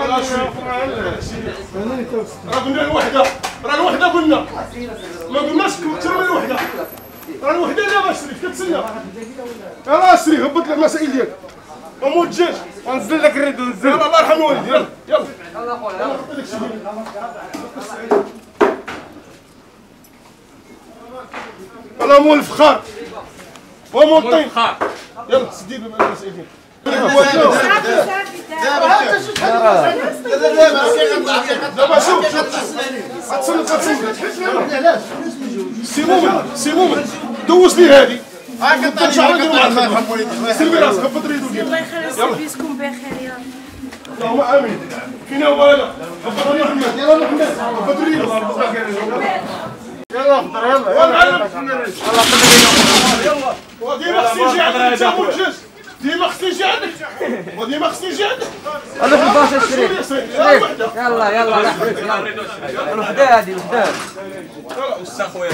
راه قلنا الوحده، راه الوحده قلنا ما قلناش اكثر من الوحده، راه الوحده لا باش شريف كتسنى راه شريف هبط المسائل ديالك ومو الدجاج غنزل لك الريد ونزل يلا الله يرحم والديك يلا يلا يلا خويا يلا مول الفخار ومول الطين يلا سدي المسائل ديالك دابا شوف سي مومن دوز لي هادي سيربي راسك هبط ريدو ديالك الله يخلي سيرفيسكم بخير يا رب اللهم امين فينا هو هذا هبط ريدو محمد يلا محمد هبط ريدو يلا خضر يلا يلا وديما خصني نجي عندك انت والجيش ديما خصني نجي عندك وديما خصني نجي عندك انا في الباص الشريف يلا يلا الوحده هذه الوحده وسا خويا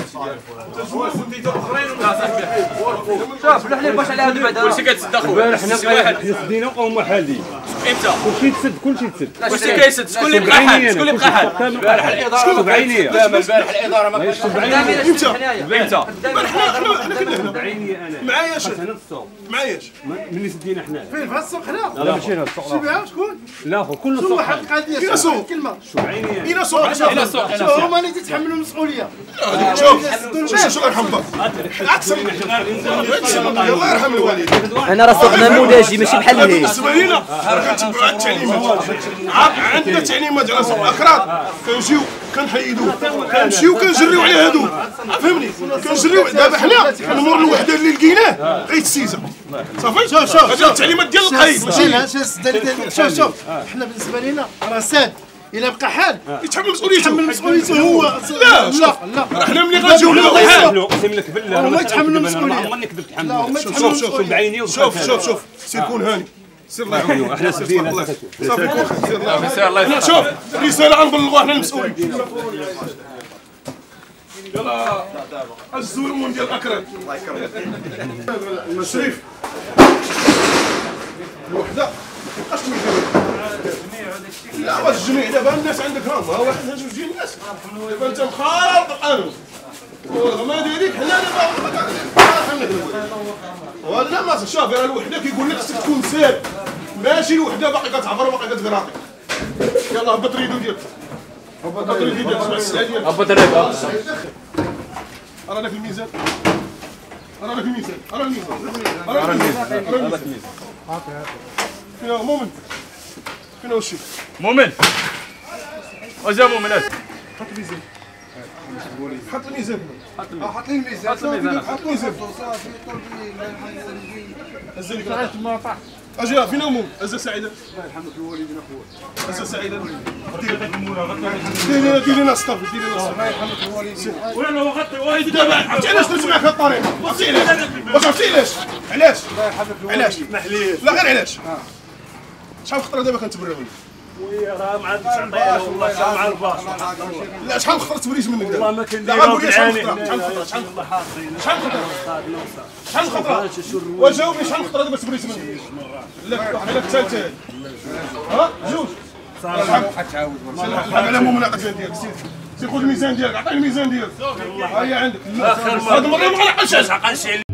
شوف لوح لي باش عليها بعدا كلشي كتسد اخويا حنا سدينا وهما حالين امتى كلشي تسد كلشي تسد كلشي كيسد شكون اللي بقى حال شكون اللي بقى حال البارح الاداره بعينيه لا البارح الاداره ما بقاش امتى امتى حنا كنا هنا بعينيه انا معاياش انا السوق معاياش ملي سدينا حنا فين في السوق هنا؟ لا ماشي السوق شي بها شكون؟ لا خو كل شو السوق واحد القضيه فين سوق كلمه بعينيه فين سوق شوف هما اللي تتحملوا المسؤوليه شوف شوف الله يرحم باك احسن الله يرحم الوالدين انا راه سوق نموذجي ماشي بحال هي بالنسبه لينا كنتبعوا التعليمات عندنا تعليمات على سوق الاكراد كنجيو كنحيدوه كنمشيو كنجريو على هادو فهمني كنجريو دابا حنا كنمر الوحده اللي لقيناه غيتسيزا صافي شوف هذه التعليمات ديال القايد ماشي شوف حنا بالنسبه لنا راه ساد الا بقى حال يتحمل مسؤوليته يتحمل مسؤوليته هو لا لا حنا ملي غنجيو للحال اقسم لك بالله هما يتحملوا المسؤوليه ما عمرني كذبت لا هما تحمل يتحملوا شوف بعيني شوف سير كون هاني سير الله يحفظك احنا سدينا صافي كون سير الله الله شوف الرساله غنبلغوها حنا المسؤولين يلا الزورمون ديال الاكراد الله يكرمك شريف الوحده مابقاش لا واش الجميع دابا الناس عندك ها واحد جوج ديال الناس دابا انت مخالف القانون والغما ديالك حنا ولا ما شوف راه الوحده كيقول لك خصك تكون ساد ماشي الوحده باقي كتعبر وباقي كتقراطي يلا هبط ريدو ديالك هبط ريدو ديالك اسمع الساعه ديالك هبط الريبه رانا في الميزان رانا في الميزان رانا الميزان فين هو مؤمن فين هو الشيخ مؤمن وجا مؤمن حط الميزان حط الميزان حط لي الميزان حط الميزان ازاي اجي فين هو مؤمن ازا سعيده الله يرحمك الوالدين اخويا ازا سعيده ديري لنا الصف ديري لنا الصف الله يرحمك الوالدين ولا هو غطي والدي دابا عرفتي علاش درت معاك هاد الطريقه عرفتي علاش واش عرفتي علاش علاش محليه لا غير علاش شحال خطره دابا كنتبرع منك راه مع التعطيه والله مع الباص لا شحال خطره تبريت منك والله ما كندير لا غنقول لك شحال بعيني خطره وجاوبني شحال خطره دابا تبريت منك لا الا الثالثه ها جوج على مؤمن عطيك ديالك سير خذ الميزان ديالك عطيني الميزان ديالك ها هي عندك هذا المره ما غنعقلش